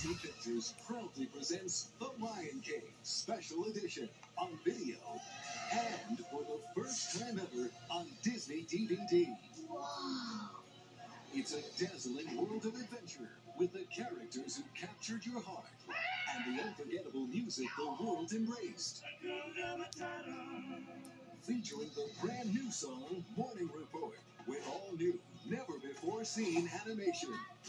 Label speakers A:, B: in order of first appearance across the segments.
A: Disney Pictures proudly presents The Lion King Special Edition on video and for the first time ever on Disney DVD.
B: Wow.
A: It's a dazzling world of adventure with the characters who captured your heart and the unforgettable music the world embraced. Featuring the brand new song Morning Report with all new, never before seen animation.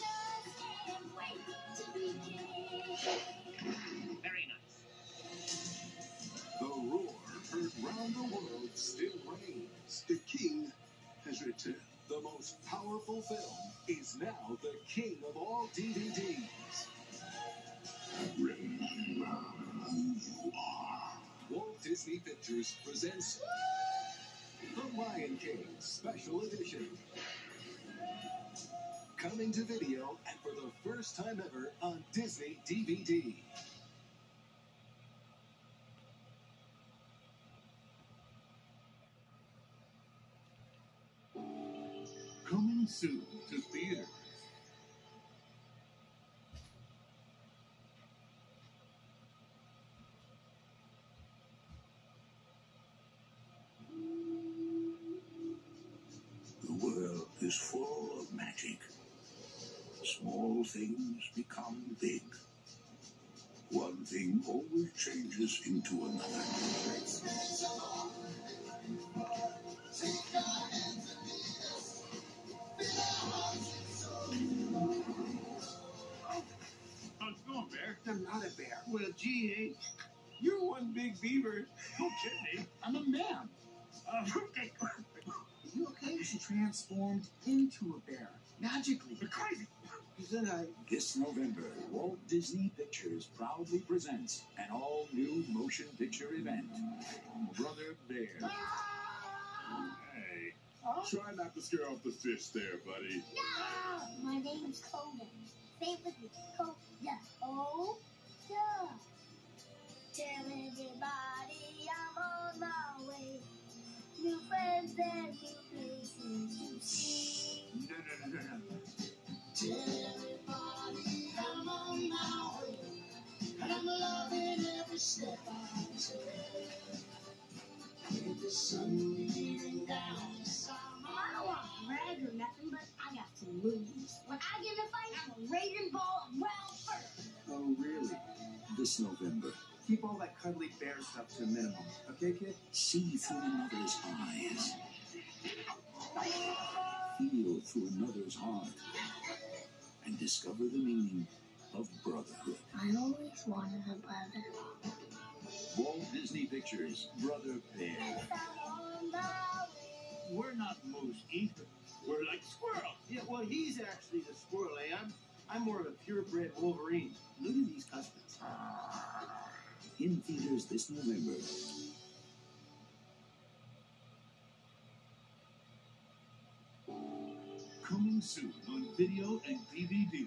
C: Very nice.
A: The roar heard round the world still reigns.
D: The king has returned.
A: The most powerful film is now the king of all DVDs.
D: Remember who you are.
A: Walt Disney Pictures presents The Lion King Special Edition. Coming to video and for the first time ever on Disney DVD.
D: Coming soon to theaters. The world is full of magic. Small things become big. One thing always changes into another.
E: How's it going, Bear?
F: I'm not a bear.
E: Well, gee, you're one big beaver. Don't kid me.
F: I'm a man.
E: Okay.
F: Are you okay? She transformed into a bear. Magically.
E: You're crazy.
F: Then I...
G: This November, Walt Disney Pictures proudly presents an all-new motion picture event, Brother Bear.
E: Hey,
F: Huh?
E: try not to scare off the fish there, buddy.
B: No! My name's Koda. Say it with me. Koda. Oh, yeah. Tell everybody I'm on my way. New friends and new places to see.
F: No.
B: Tell everybody I'm on my way. And I'm loving every step I take. With the sun beating down the summer. I don't want to brag or nothing, but I got some moves. When I get in a fight, I'm a raging ball of wild fur.
G: Oh, really? This November,
F: Keep all that cuddly bear stuff to a minimum. Okay, kid?
G: see through another's eyes. Feel through another's heart. And discover the meaning of brotherhood.
B: I always wanted a brother.
G: Walt Disney Pictures, Brother Bear.
E: We're not moose either. We're like squirrels.
F: Yeah, well, he's actually the squirrel, eh? I'm more of a purebred Wolverine. Look at these husbands.
G: In theaters this November.
D: Coming soon on video and DVD.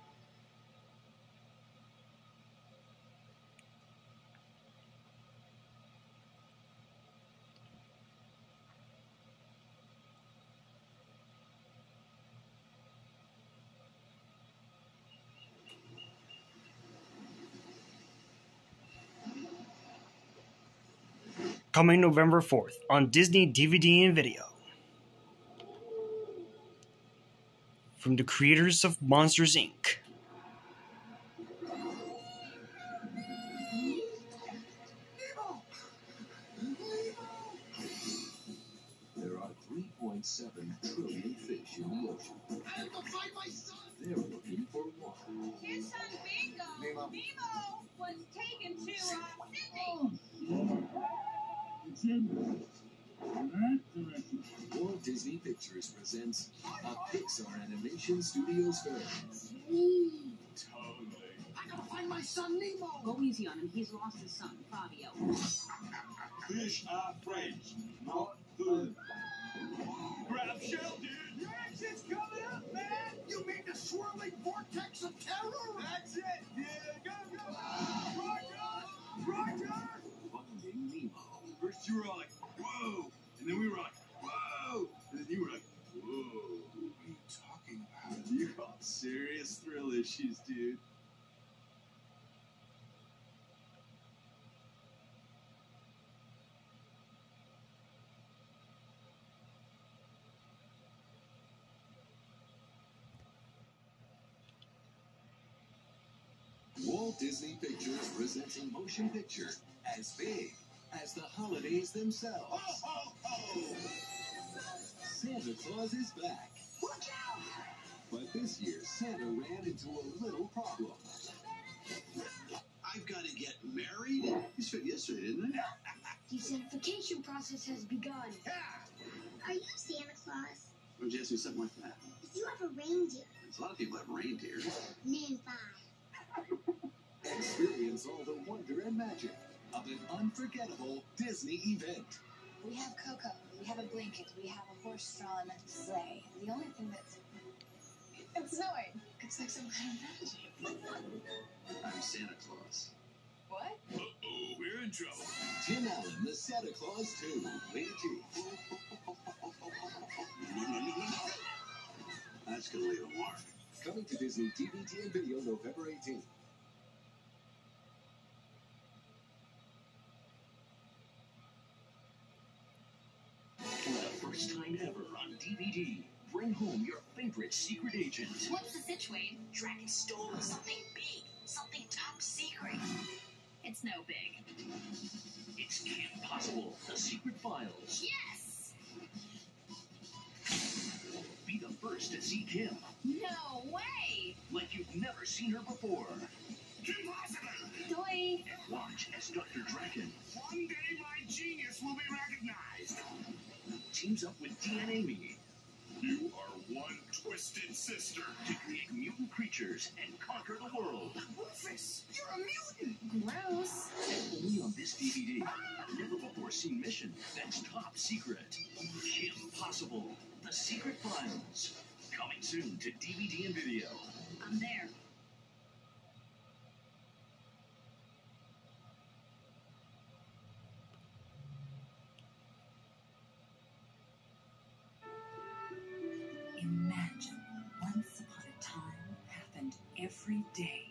H: Coming November 4th on Disney DVD and video. From the creators of Monsters, Inc.
A: There are 3.7 trillion fish in the ocean.
B: I have to find my son.
A: They're looking for water.
I: His son Bingo,
F: Nemo.
I: was taken to Sydney.
A: Walt Disney Pictures presents a Pixar Animation Studios film.
E: Totally.
F: I gotta find my son, Nemo.
I: Go easy on him. He's lost his son, Fabio.
E: Fish are friends, not food. Grab shell, dude. Your exit's coming up, man.
F: You mean the swirling vortex of terror?
E: That's it, dude. Go. Roger.
A: Finding Nemo.
E: First you were all like, whoa. And then we were like, whoa. And then you were like, whoa.
D: What are you talking about?
E: You got serious thrill issues, dude.
A: Walt Disney Pictures presents a motion picture as big as the holidays themselves.
E: Ho, ho, ho!
A: Santa Claus is back.
B: Watch out!
A: But this year, Santa ran into a little problem.
E: I've got to get married? This fit yesterday, didn't it?
B: The sanctification process has begun.
E: Yeah!
B: Are you Santa Claus?
E: Why don't you ask me something like that?
B: Do you have a reindeer?
E: A lot of people have reindeers.
B: Name 5.
A: Experience all the wonder and magic of an unforgettable Disney event.
J: We have Coco, we have a blanket, we have a horse-drawn sleigh. The only thing that's... It's snowing. It's like some kind of magic.
E: I'm Santa Claus.
J: What?
E: Uh-oh, we're in trouble.
A: Tim Allen, the Santa Claus 2, rated G.
E: That's gonna leave a mark.
A: Coming to Disney DVD and video November 18th.
G: For the first time ever on DVD, bring home your favorite secret agent.
I: What's the situation?
J: Dragon stole something big, something top secret.
I: It's no big.
G: It's Kim Possible, The Secret Files.
I: Yes!
G: Be the first to see Kim,
I: No way!
G: like you've never seen her before.
E: Impossible!
I: Doy!
G: Watch as Dr. Draken
E: One day my genius will be recognized.
G: teams up with Dee and Amy
E: You are one twisted sister.
G: to create mutant creatures and conquer the world.
E: Rufus, you're a mutant.
I: Gross.
G: And only on this DVD, a never-before-seen mission that's top secret. Kim Possible, The Secret Files. Coming soon to DVD and video.
I: I'm there.
K: Imagine once upon a time happened every day.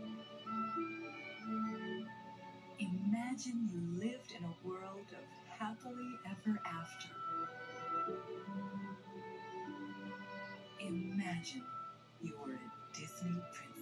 K: Imagine you lived in a world of happily ever after. Imagine you were a Disney princess.